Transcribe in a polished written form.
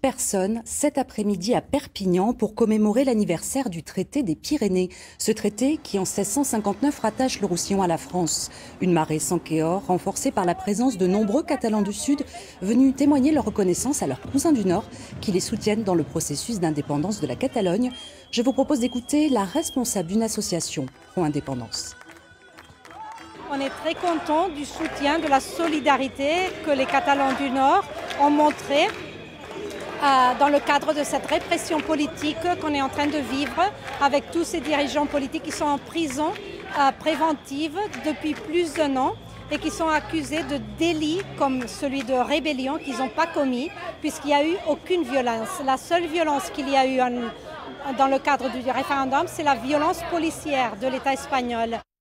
personnes cet après-midi à Perpignan pour commémorer l'anniversaire du traité des Pyrénées. Ce traité qui, en 1659, rattache le Roussillon à la France. Une marée sans Kéor, renforcée par la présence de nombreux Catalans du Sud venus témoigner leur reconnaissance à leurs cousins du Nord qui les soutiennent dans le processus d'indépendance de la Catalogne. Je vous propose d'écouter la responsable d'une association pro-indépendance. On est très content du soutien, de la solidarité que les Catalans du Nord ont montré dans le cadre de cette répression politique qu'on est en train de vivre avec tous ces dirigeants politiques qui sont en prison préventive depuis plus d'1 an et qui sont accusés de délits comme celui de rébellion qu'ils n'ont pas commis puisqu'il n'y a eu aucune violence. La seule violence qu'il y a eu dans le cadre du référendum, c'est la violence policière de l'État espagnol.